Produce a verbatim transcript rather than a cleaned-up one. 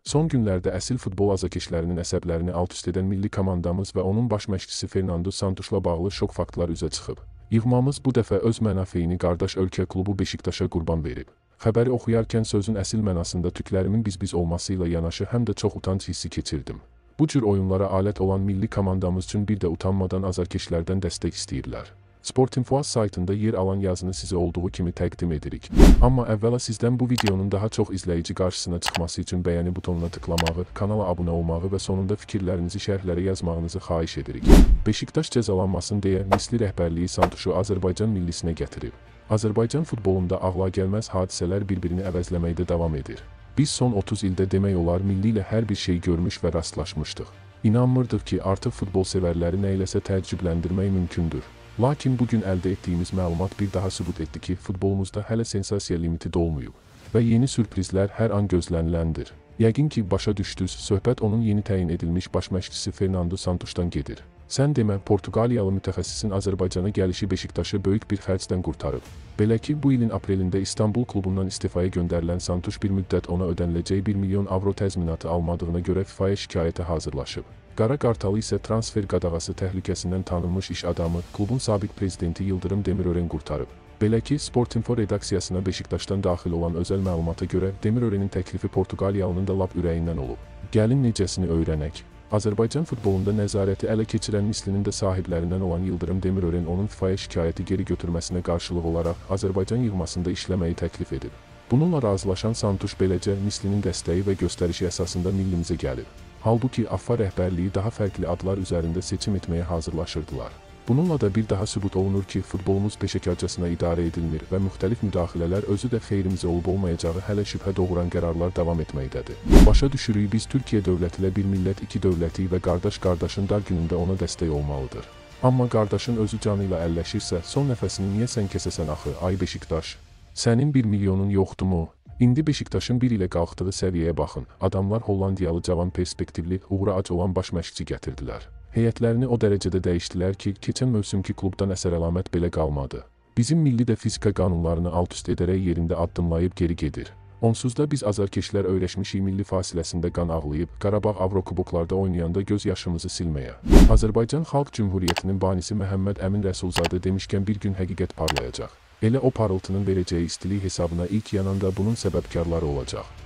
Son günlərdə əsil futbol azarkeşlərinin əsəblərini alt-üst edən milli komandamız və onun baş məşqçisi Fernando Santuşla bağlı şok faktlar üzə çıxıb. Yığmamız bu dəfə öz mənafeyini qardaş ölkə klubu Beşiktaşa qurban verib. Xəbəri oxuyarkən sözün əsil mənasında tüklərimin biz-biz olması ilə yanaşı həm də çox utanc hissi keçirdim. Bu cür oyunlara alət olan milli komandamız üçün bir də utanmadan azarkeşlərdən dəstək istəyirlər. Sportinfo saytında yer alan yazını sizə olduğu kimi təqdim edirik. Amma əvvəla sizdən bu videonun daha çox izləyici qarşısına çıxması üçün bəyəni butonuna tıklamağı, kanala abunə olmağı və sonunda fikirlərinizi şərhlərə yazmağınızı xahiş edirik. Beşiktaş cəzalanmasın deyə misli rəhbərliyi Santuşu Azərbaycan millisinə gətirib. Azərbaycan futbolunda ağlagəlməz hadisələr bir-birini əvəzləməkdə davam edir. Biz son otuz ildə demək olar milli ilə hər bir şey görmüş və rastlaşmışdıq. İnanmırdıq ki, artıq futbol sevərləri nə iləsə təəccübləndirmək mümkündür. Lakin bugün əldə etdiyimiz məlumat bir daha sübut etdi ki, futbolumuzda hələ sensasiya limiti dolmayıb və yeni sürprizlər hər an gözləniləndir. Yəqin ki, başa düşdünüz, söhbət onun yeni təyin edilmiş baş məşqçisi Fernando Santuşdan gedir. Sən demə, Portuqaliyalı mütəxəssisin Azərbaycana gəlişi Beşiktaşı böyük bir xərcdən qurtarıb. Belə ki, bu ilin aprelində İstanbul klubundan istifaya göndərilən Santuş bir müddət ona ödəniləcək bir milyon avro təzminatı almadığına görə FİFAya şikayətə hazırlaşıb. Qara Qartalı isə transfer qadağası təhlükəsindən tanınmış iş adamı, klubun sabiq prezidenti Yıldırım Demirören qurtarıb. Belə ki, Sportinfo redaksiyasına Beşiktaşdan daxil olan özəl məlumata görə Demirörenin təklifi Portuqaliyalının da lap ürəyindən olub. Gəlin necəsini öyrənək. Azərbaycan futbolunda nəzarəti ələ keçirən mislinin də sahiblərindən olan Yıldırım Demirören onun FİFAya şikayəti geri götürməsinə qarşılıq olaraq Azərbaycan yığmasında işləməyi təklif edib. Bununla razılaşan Santuş beləcə mislinin dəstəyi və göstərişi əsasında millimizə gəlib. Halbuki AFFA rəhbərliyi daha fərqli adlar üzərində seçim etməyə hazırlaşırdılar. Bununla da bir daha sübut olunur ki, futbolumuz peşəkarcasına idarə edilmir və müxtəlif müdaxilələr özü də xeyrimizə olub-olmayacağı hələ şübhə doğuran qərarlar davam etməkdədir. Başa düşürük, biz Türkiyə dövləti ilə bir millət iki dövləti və qardaş qardaşın dar günündə ona dəstək olmalıdır. Amma qardaşın özü canı ilə əlləşirsə, son nəfəsini niyə sən kəsəsən axı, ay Beşiktaş? Sənin bir milyonun yoxdumu? İndi Beşiktaşın bir ilə qalxdığı səviyyəyə baxın. Adamlar Hollandiyalı cavan perspektivli, uğura ac olan baş məşqçi gətirdilər. Heyətlərini o dərəcədə dəyişdilər ki, keçən mövsümki klubdan əsər-əlamət belə qalmadı. Bizim milli də fizika qanunlarını alt-üst edərək yerində addımlayıb geri gedir. Onsuz da biz azarkeşlər öyrəşmişik milli fasiləsində qan ağlayıb, Qarabağ Avrokuboklarda oynayanda göz yaşımızı silməyə. Azərbaycan Xalq Cümhuriyyətinin banisi Məhəmməd Əmin Rəsulzadə demişkən bir gün həqiqət parlayacaq. Elə o parıltının verəcəyi istilik hesabına ilk yananda bunun səbəbkarları olacaq.